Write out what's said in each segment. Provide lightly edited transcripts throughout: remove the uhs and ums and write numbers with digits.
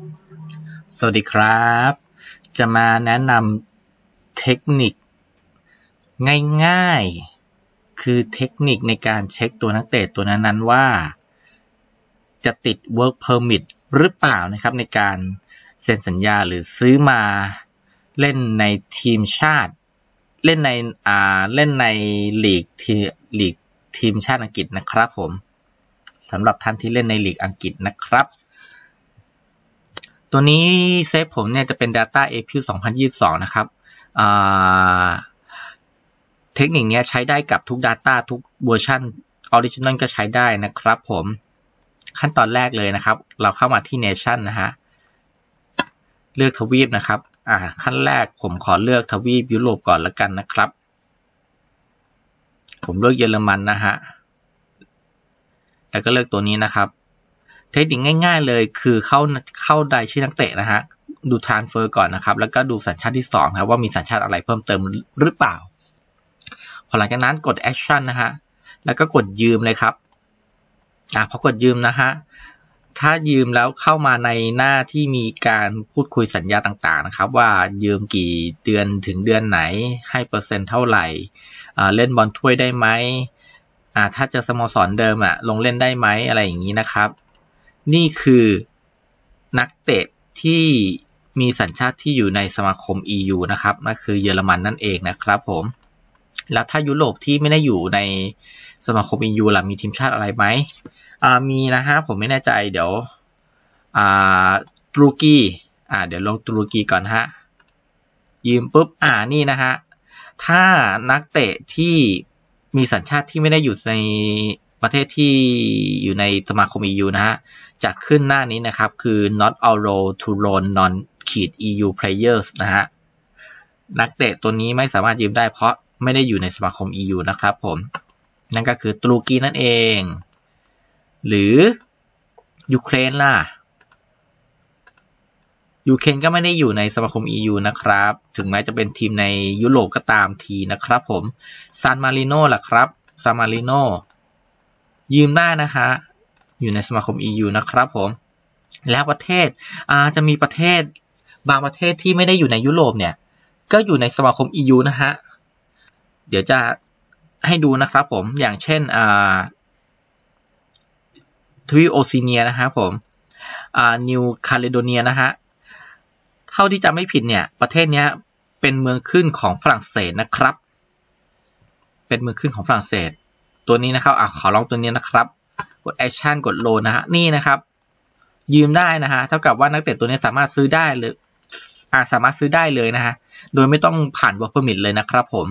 สวัสดีครับจะมาแนะนำเทคนิคง่ายๆคือเทคนิคในการเช็คตัวนักเตะตัวนั้นๆว่าจะติด work permit หรือเปล่านะครับในการเซ็นสัญญาหรือซื้อมาเล่นในทีมชาติเล่นในลีกทีมชาติอังกฤษนะครับผมสำหรับท่านที่เล่นในลีกอังกฤษนะครับตัวนี้เซฟผมเนี่ยจะเป็น Data April 2022 นะครับเทคนิคนี้ใช้ได้กับทุก Data ทุกเวอร์ชัน Original ก็ใช้ได้นะครับผมขั้นตอนแรกเลยนะครับเราเข้ามาที่ Nation นะฮะเลือกทวีปนะครับขั้นแรกผมขอเลือกทวีปยุโรปก่อนละกันนะครับผมเลือกเยอรมันนะฮะแล้วก็เลือกตัวนี้นะครับเทคนิคง่ายๆเลยคือเข้าได้ชื่อนักเตะนะฮะดู transfer ก่อนนะครับแล้วก็ดูสัญชาติที่2ครับว่ามีสัญชาติอะไรเพิ่มเติมหรือเปล่าพอหลังจากนั้นกด action นะฮะแล้วก็กดยืมเลยครับพอกดยืมนะฮะถ้ายืมแล้วเข้ามาในหน้าที่มีการพูดคุยสัญญาต่างๆนะครับว่ายืมกี่เดือนถึงเดือนไหนให้เปอร์เซ็นต์เท่าไหร่เล่นบอลถ้วยได้ไหมถ้าจะสโมสรเดิมลงเล่นได้ไหมอะไรอย่างนี้นะครับนี่คือนักเตะที่มีสัญชาติที่อยู่ในสมาคม EU นะครับนั่นคือเยอรมันนั่นเองนะครับผมแล้วถ้ายุโรปที่ไม่ได้อยู่ในสมาคม EU ล่ะมีทีมชาติอะไรไหมมีนะฮะผมไม่แน่ใจเดี๋ยวตุรกีเดี๋ยวลงตุรกีก่อนฮะยืมปุ๊บนี่นะฮะถ้านักเตะที่มีสัญชาติที่ไม่ได้อยู่ในประเทศที่อยู่ในสมาคม EU นะฮะจะขึ้นหน้านี้นะครับคือ not allowed to loan non-EU players นะฮะนักเตะตัวนี้ไม่สามารถยืมได้เพราะไม่ได้อยู่ในสมาคม EU นะครับผมนั่นก็คือตุรกีนั่นเองหรือยูเครนล่ะยูเครนก็ไม่ได้อยู่ในสมาคม EU นะครับถึงแม้จะเป็นทีมในยุโรปก็ตามทีนะครับผมซานมาริโน่ล่ะครับซานมาริโน่ยืมได้นะคะอยู่ในสมาคม EU นะครับผมแล้วประเทศจะมีประเทศบางประเทศที่ไม่ได้อยู่ในยุโรปเนี่ยก็อยู่ในสมาคม EU นะฮะเดี๋ยวจะให้ดูนะครับผมอย่างเช่นทวีปโอซีเนียนะฮะผมนิวคาเลโดเนียนะฮะเท่าที่จำไม่ผิดเนี่ยประเทศนี้เป็นเมืองขึ้นของฝรั่งเศสนะครับเป็นเมืองขึ้นของฝรั่งเศสตัวนี้นะครับขอลองตัวนี้นะครับกด action กด loan นะฮะนี่นะครับยืมได้นะฮะเท่ากับว่านักเตะตัวนี้สามารถซื้อได้เลยสามารถซื้อได้เลยนะฮะโดยไม่ต้องผ่าน work permit เลยนะครับผม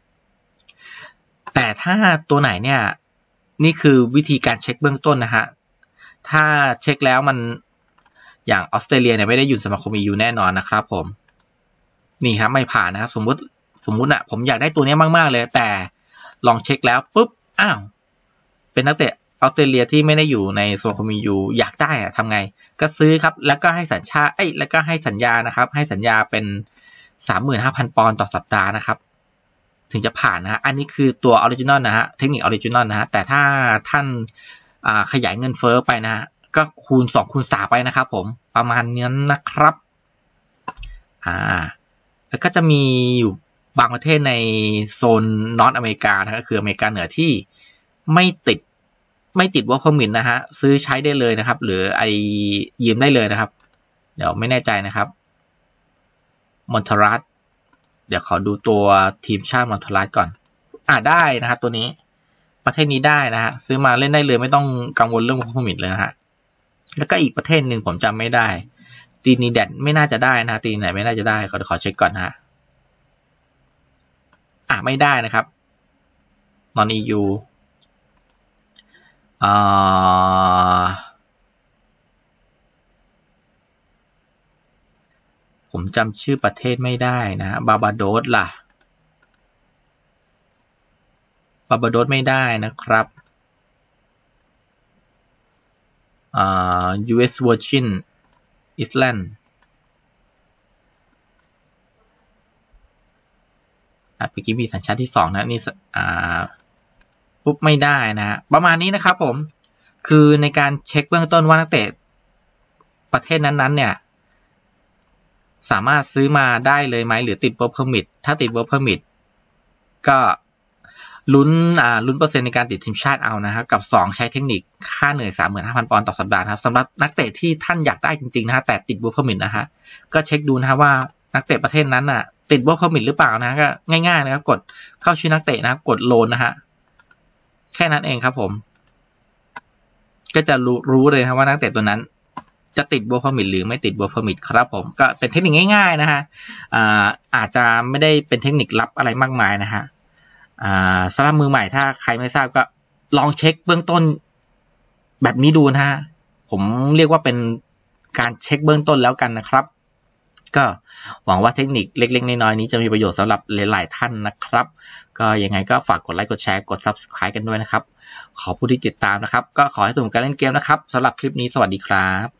แต่ถ้าตัวไหนเนี่ยนี่คือวิธีการเช็คเบื้องต้นนะฮะถ้าเช็คแล้วมันอย่างออสเตรเลียเนี่ยไม่ได้อยู่สมาคม EU แน่นอนนะครับผมนี่ครับไม่ผ่านนะครับสมมุติผมอยากได้ตัวนี้มากๆเลยแต่ลองเช็คแล้วปุ๊บเป็นนักเตะออสเตรเลียที่ไม่ได้อยู่ในสมาคม EU อยากได้ทำไงก็ซื้อครับแล้วก็ให้สัญชาติแล้วก็ให้สัญญานะครับให้สัญญาเป็น 35,000 ปอนด์ต่อสัปดาห์นะครับถึงจะผ่านนะฮะอันนี้คือตัวออริจินอลนะฮะเทคนิคออริจินอลนะฮะแต่ถ้าท่านขยายเงินเฟ้อไปนะฮะก็คูณ2คูณ3ไปนะครับผมประมาณนี้นะครับแล้วก็จะมีอยู่บางประเทศในโซนนอร์ทอเมริกานะก็คืออเมริกาเหนือที่ไม่ติดwork permit นะฮะซื้อใช้ได้เลยนะครับหรือยืมได้เลยนะครับเดี๋ยวไม่แน่ใจนะครับมอนทารัสเดี๋ยวขอดูตัวทีมชาติมอนทารัสก่อนได้นะครับตัวนี้ประเทศนี้ได้นะฮะซื้อมาเล่นได้เลยไม่ต้องกังวลเรื่อง work permit เลยนะฮะแล้วก็อีกประเทศหนึ่งผมจำไม่ได้ตีนีแดดไม่น่าจะได้นะตีไหนไม่น่าจะได้ขอเช็คก่อนฮะไม่ได้นะครับ non EU ผมจำชื่อประเทศไม่ได้นะบาบาโดสล่ะบาบาโดสไม่ได้นะครับUS Virgin Island เมื่อกี้มีสัญชาติที่2นะนี่ปุ๊บไม่ได้นะประมาณนี้นะครับผมคือในการเช็คเบื้องต้นว่านักเตะประเทศนั้นๆเนี่ยสามารถซื้อมาได้เลยไหมหรือติด work permit ถ้าติด work permit ก็ลุ้นเปอร์เซ็นต์ในการติดทีมชาติเอานะครับกับ2ใช้เทคนิคค่าเหนื่อย 35,000 ปอนด์ต่อสัปดาห์ครับสำหรับนักเตะที่ท่านอยากได้จริงๆนะฮะแต่ติด work permit นะฮะก็เช็คดูนะฮะว่านักเตะประเทศนั้นน่ะติด work permit หรือเปล่านะก็ง่ายๆนะครับกดเข้าชื่อนักเตะนะกดโลนนะฮะแค่นั้นเองครับผมก็จะรู้เลยนะว่านักเตะตัวนั้นจะติด work permit หรือไม่ติด work permit ครับผมก็เป็นเทคนิคง่ายๆนะฮะอาจจะไม่ได้เป็นเทคนิคลับอะไรมากมายนะฮะสำหรับมือใหม่ถ้าใครไม่ทราบก็ลองเช็คเบื้องต้นแบบนี้ดูนะฮะผมเรียกว่าเป็นการเช็คเบื้องต้นแล้วกันนะครับก็หวังว่าเทคนิคเล็กๆน้อยๆนี้จะมีประโยชน์สำหรับหลายๆท่านนะครับก็ยังไงก็ฝากกดไลค์กดแชร์กด Subscribe กันด้วยนะครับขอผู้ที่ติดตามนะครับก็ขอให้สนุกกับการเล่นเกมนะครับสำหรับคลิปนี้สวัสดีครับ